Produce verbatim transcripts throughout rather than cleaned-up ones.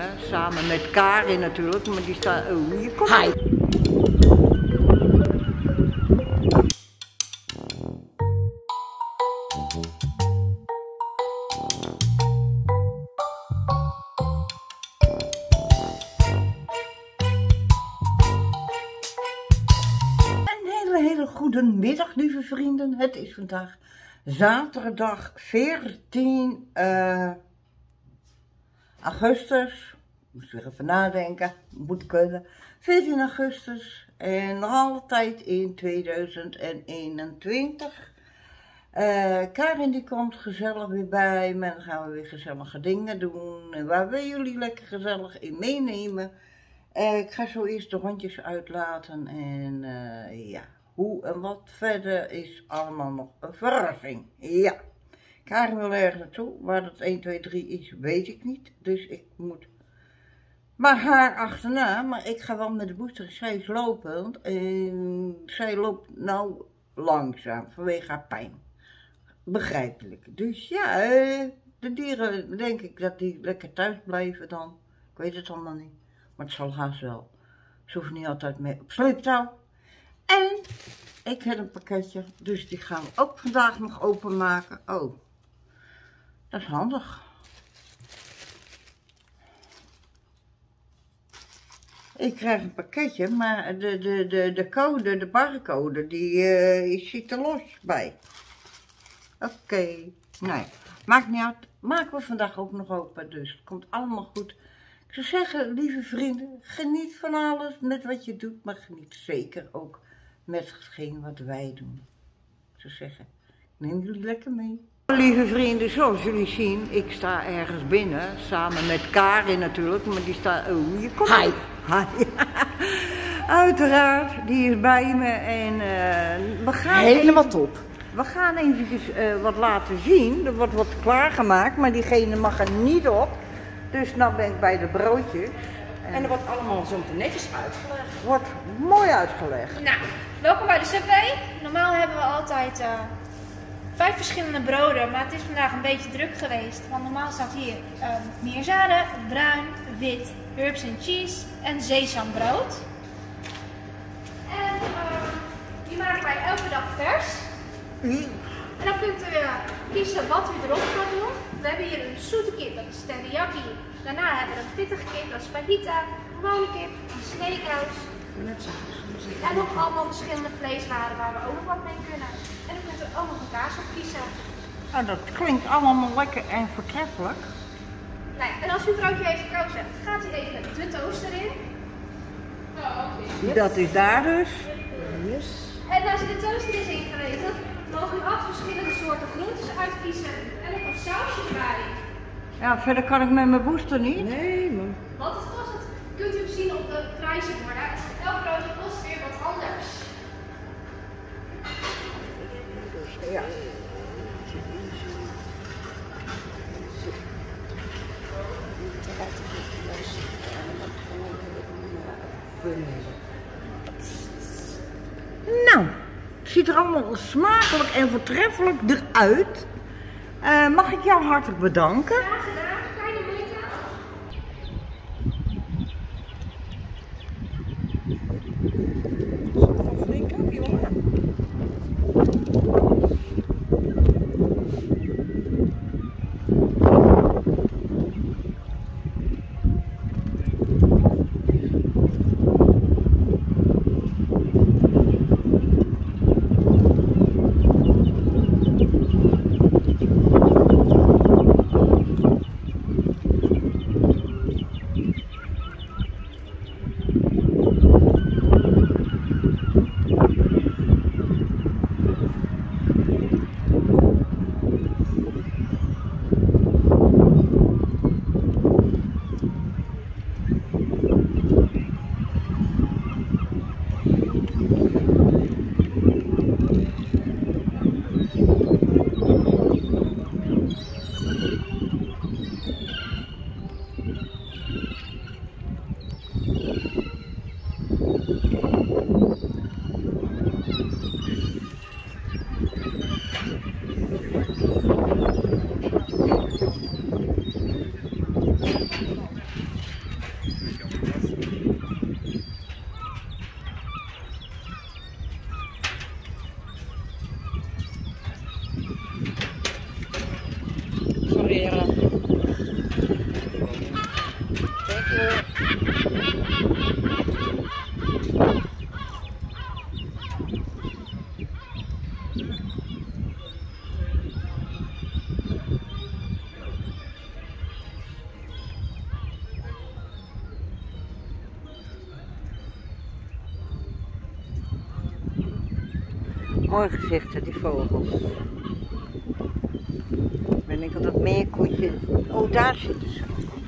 me, samen met Karin natuurlijk, maar die staat... Oh, hier komt... Hi. Goedemiddag lieve vrienden, het is vandaag zaterdag veertien uh, augustus, moet weer even nadenken, moet kunnen, veertien augustus en nog altijd in tweeduizend eenentwintig. Uh, Karin die komt gezellig weer bij me en dan gaan we weer gezellige dingen doen en waar we jullie lekker gezellig in meenemen. Uh, ik ga zo eerst de hondjes uitlaten en uh, ja. Hoe en wat verder is allemaal nog een verrassing. Ja, Karin wil ergens naartoe. Waar dat één, twee, drie is, weet ik niet. Dus ik moet maar haar achterna. Maar ik ga wel met de booster. Zij is lopend. En zij loopt nou langzaam vanwege haar pijn. Begrijpelijk. Dus ja, de dieren denk ik dat die lekker thuis blijven dan. Ik weet het allemaal niet. Maar het zal haast wel. Ze hoeven niet altijd mee op sleeptouw. En ik heb een pakketje, dus die gaan we ook vandaag nog openmaken. Oh, dat is handig. Ik krijg een pakketje, maar de, de, de, de code, de barcode, die, uh, die zit er los bij. Oké, okay. Nee, maakt niet uit. Maken we vandaag ook nog open, dus het komt allemaal goed. Ik zou zeggen, lieve vrienden, geniet van alles met wat je doet, maar geniet zeker ook met hetgeen wat wij doen. Ik zou zeggen, neem jullie lekker mee. Lieve vrienden, zoals jullie zien, ik sta ergens binnen, samen met Karin natuurlijk, maar die staat... Oh, hier komt... Hi. Hi. Uiteraard, die is bij me en uh, we gaan... Helemaal even, top. We gaan eventjes uh, wat laten zien, er wordt wat klaargemaakt, maar diegene mag er niet op. Dus nou ben ik bij de broodjes. En er wordt allemaal zo netjes uitgelegd. Wordt mooi uitgelegd. Nou, welkom bij de Subway. Normaal hebben we altijd uh, vijf verschillende broden, maar het is vandaag een beetje druk geweest. Want normaal staat hier uh, meerzaden, bruin, wit, herbs and cheese en sesambrood. En uh, die maken wij elke dag vers. Mm. En dan kunt u uh, kiezen wat u erop gaat doen. We hebben hier een zoete kip, dat is teriyaki. Daarna hebben we een pittige kip, dat is fajita, een gewone kip, een steakhouse. En nog allemaal verschillende vleeswaren waar we ook nog wat mee kunnen. En dan kunt u ook nog een kaas op kiezen. Nou, dat klinkt allemaal lekker en voortreffelijk. Nou ja, en als u het broodje heeft gekozen, gaat u even de toaster in. Oh, okay. Yes. Dat is daar dus. Yes. En als u de toaster is ingewezen, mogen u acht verschillende soorten groentes uitkiezen. En nog een sausje erbij. Ja, verder kan ik met mijn booster niet. Nee, man. Wat het kost, het kunt u zien op de prijzenborden. Elk broodje kost weer wat anders. Ja. Nou, het ziet er allemaal smakelijk en voortreffelijk eruit. Uh, mag ik jou hartelijk bedanken? Graag gedaan, kleine moeite. Sorry, Thank you. Mooi gezichten, die vogels. Ben ik op dat meerkoetje. Oh, daar zitten ze.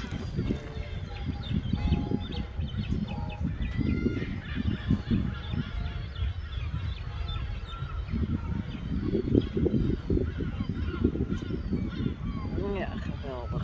Ja, geweldig.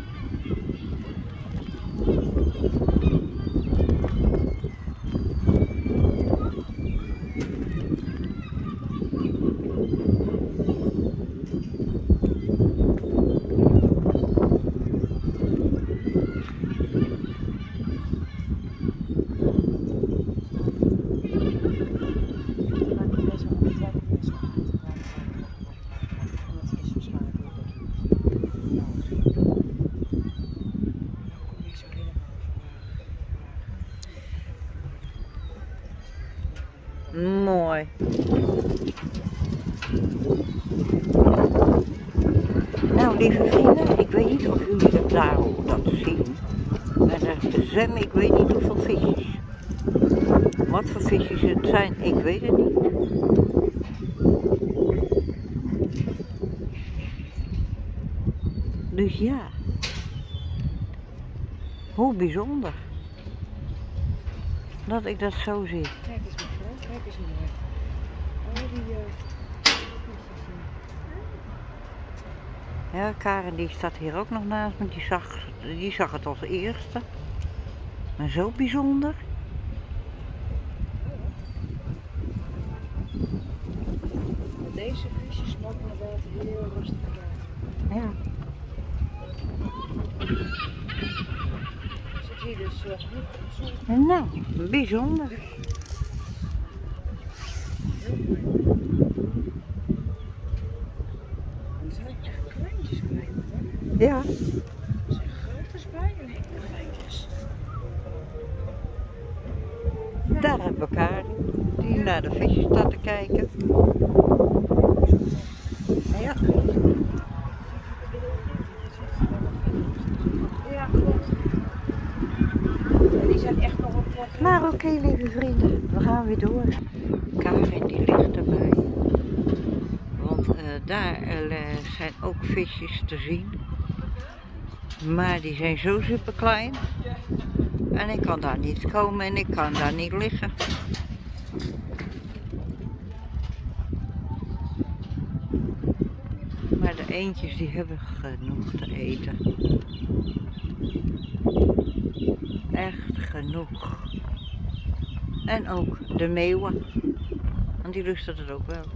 Mooi. Nou, lieve vrienden, ik weet niet of jullie dat daar dat zien. Maar de zwemmen, ik weet niet hoeveel visjes. Wat voor visjes het zijn, ik weet het niet. Dus ja, hoe bijzonder dat ik dat zo zie. Kijk eens mevrouw, kijk eens mooi. Al die... Uh... Ja, Karen die staat hier ook nog naast me, die zag, die zag het als eerste. Maar zo bijzonder. Met deze visjes mogen we water heel rustig kijken. Ja. Zit hier dus uh, goed. Nou, bijzonder. Het zijn echt kleintjes bij me. Ja. Er zijn grote bij en hele kleintjes. Daar hebben we Karen, die naar de visjes staat te kijken. Ja. Ja, klopt. En die zijn echt nog op plek. Maar oké, okay, lieve vrienden, we gaan weer door. Karen die ligt erbij. Want uh, daar uh, zijn ook visjes te zien. Maar die zijn zo super klein. En ik kan daar niet komen en ik kan daar niet liggen. Maar de eendjes die hebben genoeg te eten. Echt genoeg. En ook de meeuwen. Want die lusten het ook wel.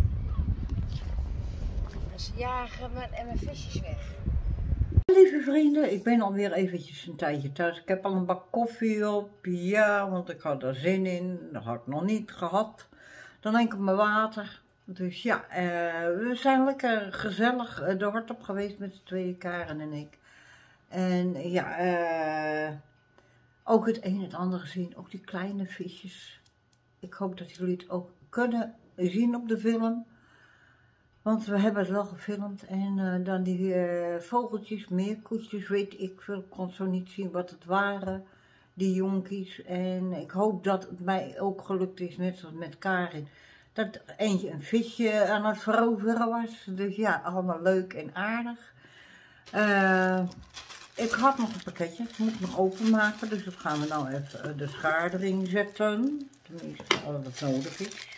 Ze jagen met en mijn visjes weg. Lieve vrienden, ik ben alweer eventjes een tijdje thuis. Ik heb al een bak koffie op. Ja, want ik had er zin in. Dat had ik nog niet gehad. Dan enkel mijn water. Dus ja, uh, we zijn lekker gezellig uh, de hort op geweest met z'n tweeën, Karen en ik. En ja, uh, ook het een en het ander gezien. Ook die kleine visjes. Ik hoop dat jullie het ook kunnen zien op de film. Want we hebben het wel gefilmd. En uh, dan die uh, vogeltjes, meerkoetjes, weet ik veel. Ik kon zo niet zien wat het waren. Die jonkies. En ik hoop dat het mij ook gelukt is, net zoals met Karin. Dat eentje een visje aan het veroveren was. Dus ja, allemaal leuk en aardig. Uh, ik had nog een pakketje, dat moet ik nog openmaken. Dus dat gaan we nou even de schaar erin zetten. Tenminste, als dat nodig is.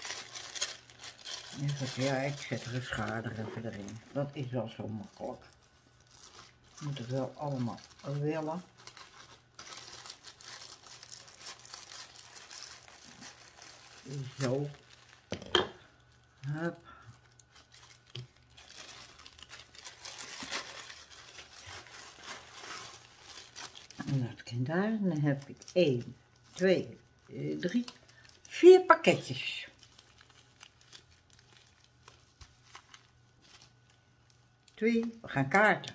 Ja, ik zet er een schaar er even erin. Dat is wel zo makkelijk. Moet het wel allemaal willen. Zo. Hup. En dat kan daar. Dan heb ik één, twee, drie, vier pakketjes. Twee, we gaan kaarten.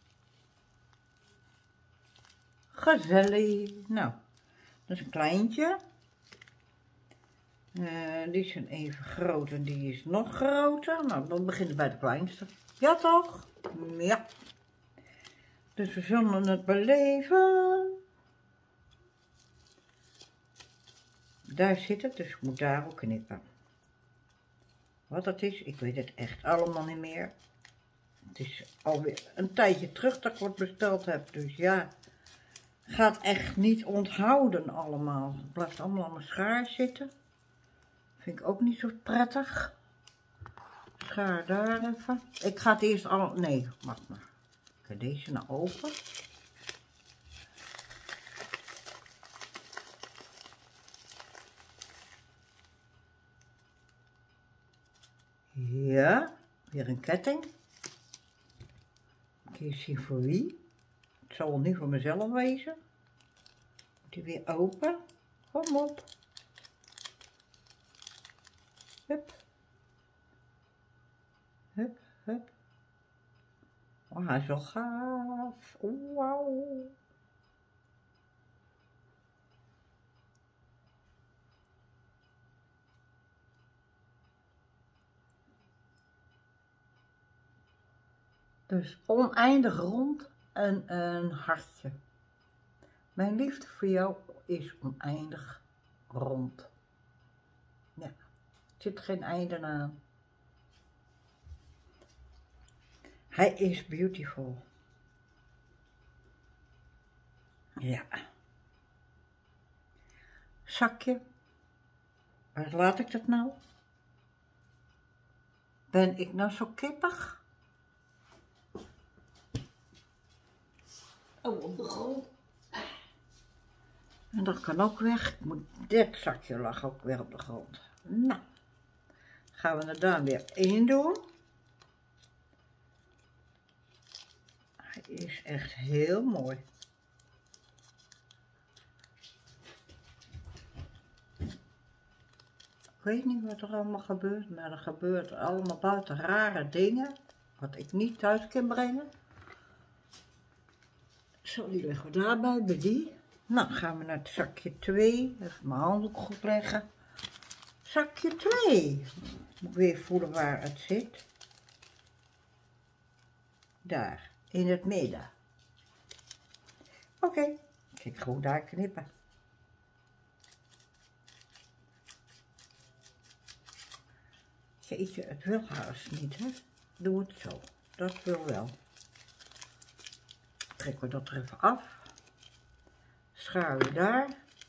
Gezellig. Nou, dat is een kleintje. Uh, die zijn even groot en die is nog groter. Nou, dan beginnen we bij de kleinste. Ja toch? Ja. Dus we zullen het beleven. Daar zit het, dus ik moet daar ook knippen. Wat dat is, ik weet het echt allemaal niet meer. Het is alweer een tijdje terug dat ik wat besteld heb, dus ja. Gaat echt niet onthouden allemaal. Het blijft allemaal aan mijn schaar zitten. Vind ik ook niet zo prettig. Schaar daar even. Ik ga het eerst al... Nee, wacht maar. Ik ga deze nou open. Ja, weer een ketting. Kun je zien voor wie? Het zal wel niet voor mezelf wezen. Moet die weer open. Kom op. Hup. Hup, hup. Oh, hij is wel gaaf. Oh, wauw. Dus oneindig rond en een hartje. Mijn liefde voor jou is oneindig rond. Ja, er zit geen einde aan. Hij is beautiful. Ja. Zakje. Waar laat ik dat nou? Ben ik nou zo kippig? Oh, op de grond. En dat kan ook weg. Ik moet, dit zakje lag ook weer op de grond. Nou, gaan we er dan weer in doen. Hij is echt heel mooi. Ik weet niet wat er allemaal gebeurt, maar er gebeurt allemaal buiten rare dingen. Wat ik niet thuis kan brengen. Zo, die leggen we daarbij, bij die. Nou, gaan we naar het zakje twee. Even mijn handdoek goed leggen. Zakje twee. Moet weer voelen waar het zit. Daar, in het midden. Oké, okay. Kijk, gewoon daar knippen. Jeetje, het wil haast niet, hè. Doe het zo. Dat wil wel. Trekken we dat er even af. Schaar we daar.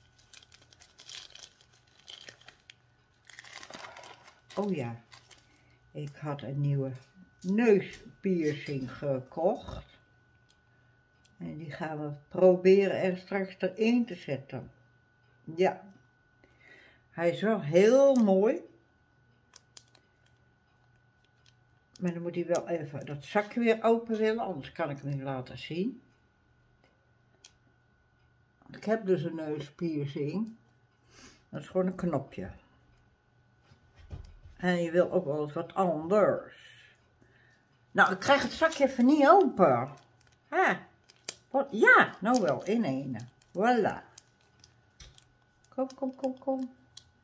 Oh ja, ik had een nieuwe neuspiercing gekocht. En die gaan we proberen er straks erin te zetten. Ja, hij is wel heel mooi. Maar dan moet hij wel even dat zakje weer open willen, anders kan ik hem niet laten zien. Ik heb dus een neuspiercing. Dat is gewoon een knopje. En je wil ook wel eens wat anders. Nou, ik krijg het zakje even niet open. Hè? Wat? Ja, nou wel, in ene. Voilà. Kom, kom, kom, kom.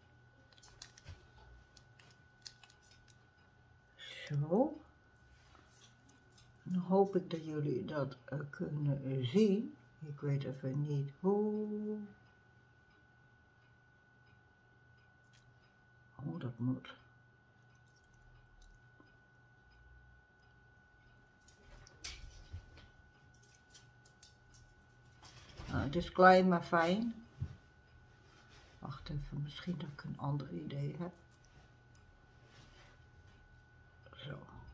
Zo. Dan hoop ik dat jullie dat uh, kunnen zien. Ik weet even niet hoe. Hoe dat moet. Nou, het is klein maar fijn. Wacht even, misschien dat ik een ander idee heb. Zo.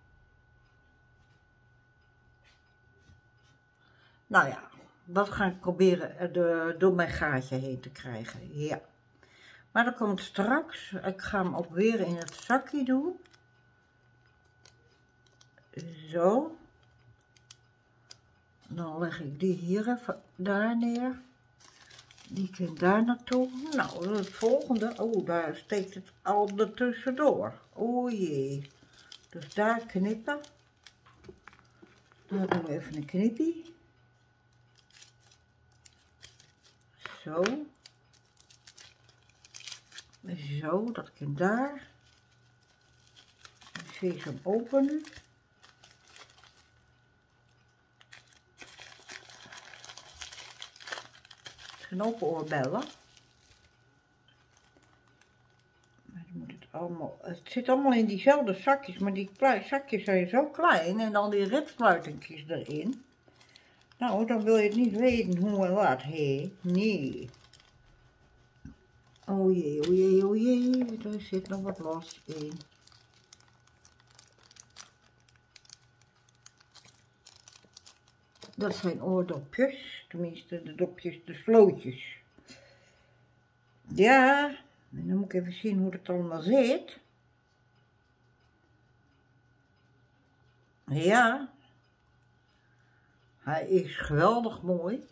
Nou ja, dat ga ik proberen de, door mijn gaatje heen te krijgen. Ja. Maar dat komt straks. Ik ga hem ook weer in het zakje doen. Zo. Dan leg ik die hier even daar neer. Die kan daar naartoe. Nou, het volgende. Oh, daar steekt het al er tussendoor. O jee. Dus daar knippen. Dan doen we even een knippie. Zo. Zo, dat kan daar. Ik zie hem openen. Knoopoorbellen. Maar dan moet het allemaal. Het zit allemaal in diezelfde zakjes, maar die zakjes zijn zo klein en dan die ritsluitingjes erin. Nou, dan wil je het niet weten hoe en wat, hé? Nee. O jee, o jee, o jee, er zit nog wat los in. Dat zijn oordopjes, tenminste de dopjes, de slootjes. Ja, en dan moet ik even zien hoe het allemaal zit. Ja, hij is geweldig mooi.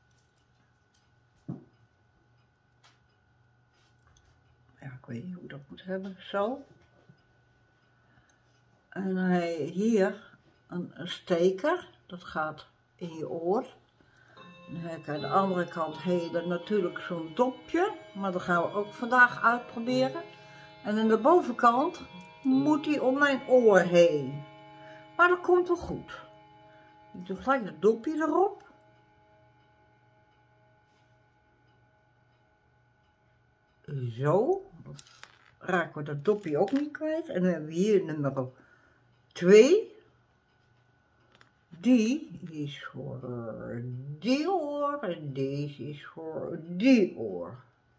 Ja, ik weet niet hoe ik dat moet hebben, zo. En hij hier een, een steker, dat gaat in je oor. Dan heb ik aan de andere kant hele natuurlijk zo'n dopje, maar dat gaan we ook vandaag uitproberen. En aan de bovenkant moet hij om mijn oor heen. Maar dat komt wel goed. Ik doe gelijk het dopje erop. Zo. Dan raken we dat dopje ook niet kwijt. En dan hebben we hier nummer twee. Die is voor die oor en deze is voor die oor.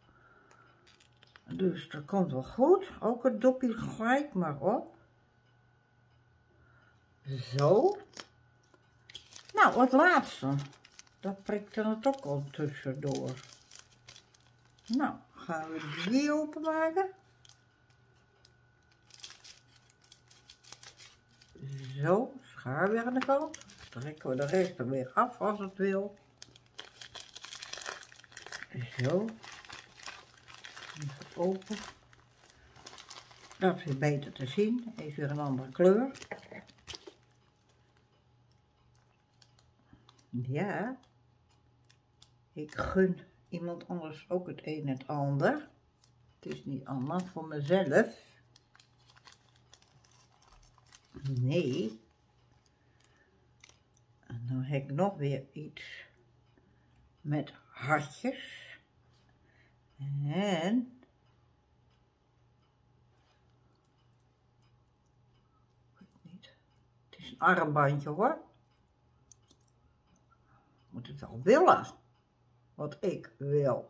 Dus dat komt wel goed. Ook het dopje gelijk maar op. Zo. Nou, het laatste. Dat prikt er het ook al tussendoor. Nou, gaan we die openmaken. Zo, schaar weer aan de kant. Trekken we de rest er weer af als het wil. Zo. Even open. Dat is weer beter te zien. Even weer een andere kleur. Ja. Ik gun iemand anders ook het een en het ander. Het is niet allemaal voor mezelf. Nee. En dan heb ik nog weer iets met hartjes. En ik weet niet. Het is een armbandje hoor. Moet het wel willen. Wat ik wil.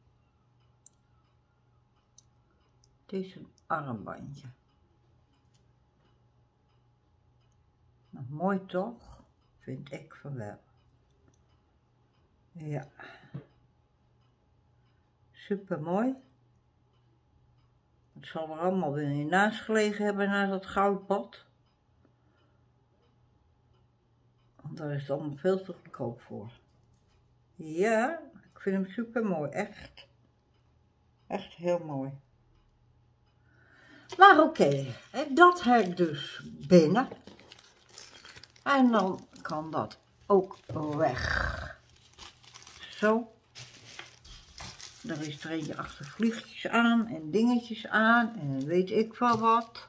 Het is een armbandje. Nou, mooi toch? Vind ik van wel. Ja. Super mooi. Het zal er allemaal weer in naast gelegen hebben na dat goudbad. Want daar is het allemaal veel te goedkoop voor. Ja, ik vind hem super mooi. Echt. Echt heel mooi. Maar oké, okay, dat heb ik dus binnen. En dan kan dat ook weg. Zo. Er is er eentje achter vliegjes aan en dingetjes aan en weet ik wel wat.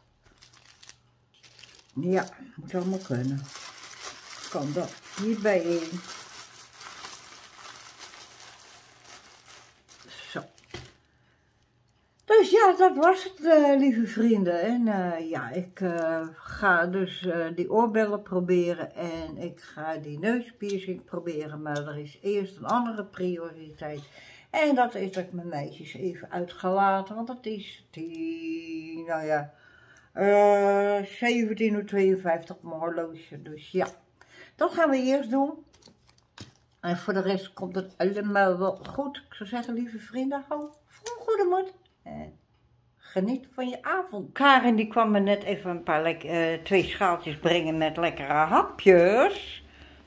Ja, moet allemaal kunnen. Kan dat hierbij in. Zo. Dus ja, dat was het, uh, lieve vrienden. En uh, ja, ik uh, ga dus uh, die oorbellen proberen en ik ga die neuspiercing proberen. Maar er is eerst een andere prioriteit. En dat is dat ik mijn meisjes even uit ga laten, want het is tien, nou ja, uh, zeventien uur tweeënvijftig op mijn horloge. Dus ja, dat gaan we eerst doen. En voor de rest komt het allemaal wel goed. Ik zou zeggen, lieve vrienden, hou vol goede moed. En geniet van je avond. Karin die kwam me net even een paar uh, twee schaaltjes brengen met lekkere hapjes.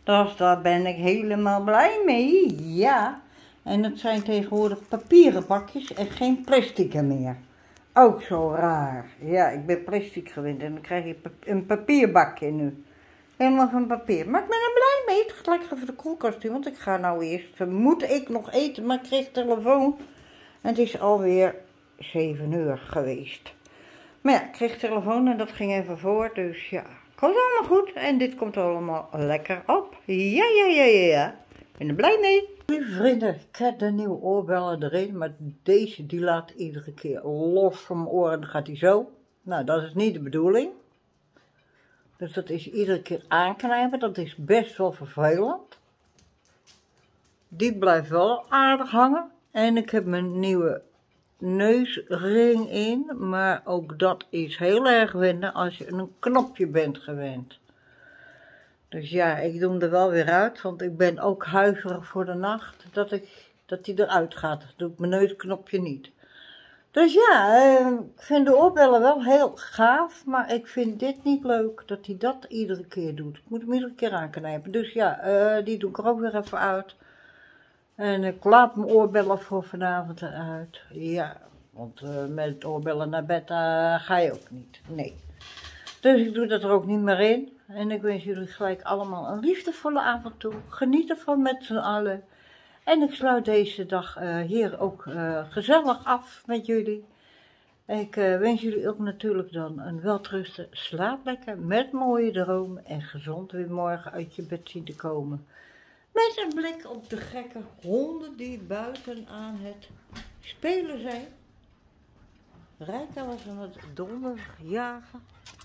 Dus daar ben ik helemaal blij mee, ja. En het zijn tegenwoordig papieren bakjes en geen plastic meer. Ook zo raar. Ja, ik ben plastic gewend en dan krijg je een papierbakje nu. Helemaal van papier. Maar ik ben er blij mee. Het gaat lekker even de koelkast in, want ik ga nou eerst, moet ik nog eten, maar ik kreeg telefoon. En het is alweer zeven uur geweest. Maar ja, ik kreeg telefoon en dat ging even voor, dus ja. Komt allemaal goed en dit komt allemaal lekker op. Ja, ja, ja, ja, ja. Ik ben er blij mee. Lieve vrienden, ik heb de nieuwe oorbellen erin, maar deze die laat iedere keer los van mijn oren. Dan gaat hij zo. Nou, dat is niet de bedoeling. Dus dat is iedere keer aanknijpen, dat is best wel vervelend. Die blijft wel aardig hangen. En ik heb mijn nieuwe neusring in, maar ook dat is heel erg wennen als je een knopje bent gewend. Dus ja, ik doe hem er wel weer uit, want ik ben ook huiverig voor de nacht dat, ik, dat die eruit gaat. Dat doe ik mijn neusknopje niet. Dus ja, eh, ik vind de oorbellen wel heel gaaf, maar ik vind dit niet leuk dat hij dat iedere keer doet. Ik moet hem iedere keer aanknijpen. Dus ja, uh, die doe ik er ook weer even uit. En ik laat mijn oorbellen voor vanavond eruit. Ja, want uh, met oorbellen naar bed uh, ga je ook niet. Nee. Dus ik doe dat er ook niet meer in. En ik wens jullie gelijk allemaal een liefdevolle avond toe. Geniet ervan met z'n allen. En ik sluit deze dag uh, hier ook uh, gezellig af met jullie. Ik uh, wens jullie ook natuurlijk dan een welterusten. Slaap lekker met mooie dromen en gezond weer morgen uit je bed zien te komen. Met een blik op de gekke honden die buiten aan het spelen zijn. Rijka was aan het donderig jagen.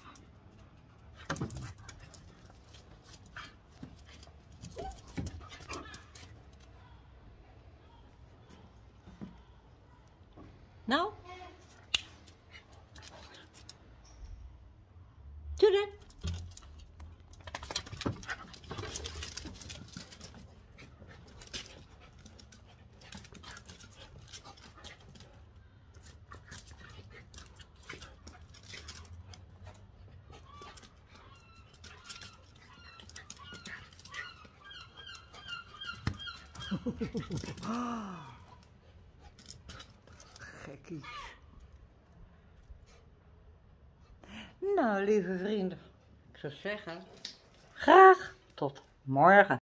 Nou? Doe dat. Gekkies. Nou, lieve vrienden, ik zou zeggen, graag tot morgen.